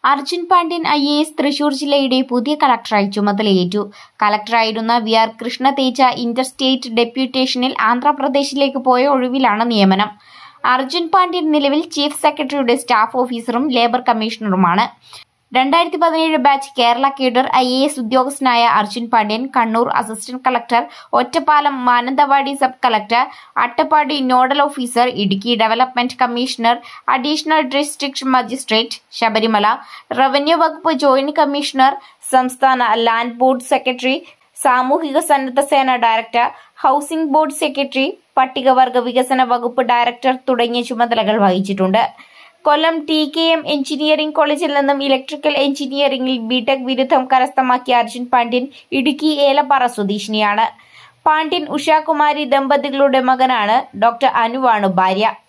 Arjun Pandian IAS Thrissur ജില്ലയുടെ പുതിയ കളക്ടറായി ചുമതലയേറ്റു. കളക്ടറായിരുന്ന VR കൃഷ്ണതേജ ഇന്റർസ്റ്റേറ്റ് ഡെപ്യൂട്ടേഷനിൽ ആന്ധ്രാപ്രദേശിലേക്ക് പോയ ഒഴിവിലാണ് നിയമനം. അർജുൻ പാണ്ഡ്യൻ നിലവിൽ ചീഫ് സെക്രട്ടറിയുടെ സ്റ്റാഫ് ഓഫീസറും ലേബർ കമ്മീഷണറുമാണ്. 2017 ബാച്ച് കേരള കേഡർ IAS ഉദ്യോഗസ്ഥനായ Arjun Pandian Kannur assistant collector, Ottapalam Mananthavady sub collector, Attappadi nodal officer, Idukki development commissioner, additional district magistrate, Sabarimala, revenue വകുപ്പ് ജോയിന്റ് കമ്മീഷണർ, സംസ്ഥാന ലാൻഡ് ബോർഡ് സെക്രട്ടറി, സാമൂഹിക സന്നദ്ധ സേന ഡയറക്ടർ, ഹൌസിംഗ് ബോർഡ് സെക്രട്ടറി, പട്ടികവർഗ വികസന വകുപ്പ് ഡയറക്ടർ തുടങ്ങിയ ചുമതലകൾ വഹിച്ചിട്ടുണ്ട്. കൊല്ലം TKM എഞ്ചിനീയറിംഗ് കോളേജിൽ നിന്നും ഇലക്ട്രിക്കൽ എഞ്ചിനീയറിംഗിൽ BTech ബിരുദം കരസ്ഥമാക്കിയ അർജുൻ പാണ്ഡ്യൻ ഇടുക്കി ഏലപ്പാറ സ്വദേശിനിയാണ്. പാണ്ഡ്യൻ ഉഷാകുമാരി ദമ്പതികളുടെ മകനാണ്. ഡോക്ടർ അനുവാണ് ഭാര്യ.